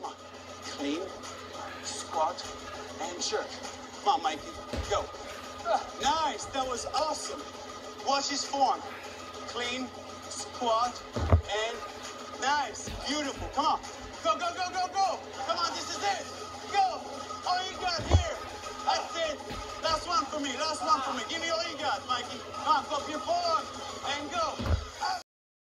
Come on. Clean, squat, and jerk. Come on, Mikey. Go. Nice. That was awesome. Watch his form. Clean, squat, and nice. Beautiful. Come on. Go, go, go, go, go. Come on, this is it. Go. All you got here. That's it. Last one for me. Last one for me. Give me all you got, Mikey. Come on, go before and go.